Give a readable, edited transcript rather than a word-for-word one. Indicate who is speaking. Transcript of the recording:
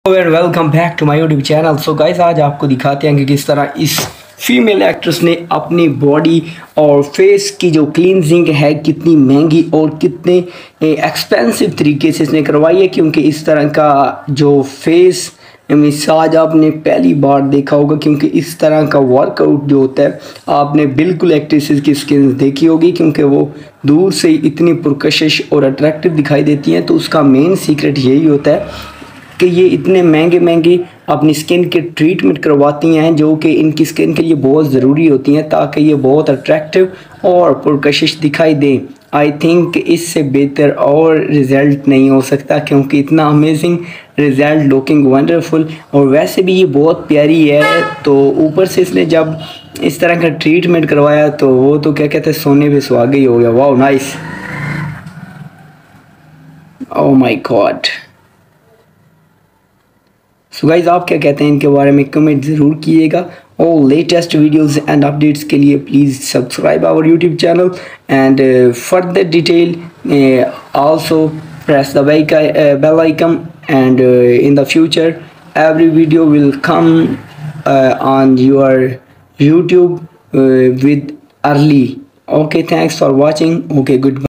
Speaker 1: And welcome back to my YouTube channel. So guys, आज आपको दिखाते हैं कि किस तरह इस फीमेल एक्ट्रेस ने अपनी बॉडी और फेस की जो क्लींजिंग है कितनी महंगी और कितने एक्सपेंसिव तरीके से इसने करवाई है। क्योंकि इस तरह का जो फेस मसाज आपने पहली बार देखा होगा, क्योंकि इस तरह का वर्कआउट जो होता है आपने बिल्कुल एक्ट्रेसेस की स्किन देखी होगी, क्योंकि वो दूर से इतनी पुरकशिश और अट्रैक्टिव दिखाई देती हैं। तो उसका मेन सीक्रेट यही होता है कि ये इतने महंगे महंगे अपनी स्किन के ट्रीटमेंट करवाती हैं जो कि इनकी स्किन के लिए बहुत ज़रूरी होती हैं, ताकि ये बहुत अट्रैक्टिव और पुरकशिश दिखाई दें। आई थिंक इससे बेहतर और रिज़ल्ट नहीं हो सकता, क्योंकि इतना अमेजिंग रिज़ल्ट, लुकिंग वंडरफुल, और वैसे भी ये बहुत प्यारी है। तो ऊपर से इसने जब इस तरह का ट्रीटमेंट करवाया तो वो तो क्या कहते हैं, सोने पे सुहागा ही हो गया। Wow, nice, oh my god. So guys, आप क्या कहते हैं इनके बारे में कमेंट ज़रूर कीजिएगा। और लेटेस्ट वीडियोस एंड अपडेट्स के लिए please subscribe our YouTube channel and further detail also press the bell icon, and in the future every video will come on your YouTube with early. Okay, thanks for watching. Okay, goodbye.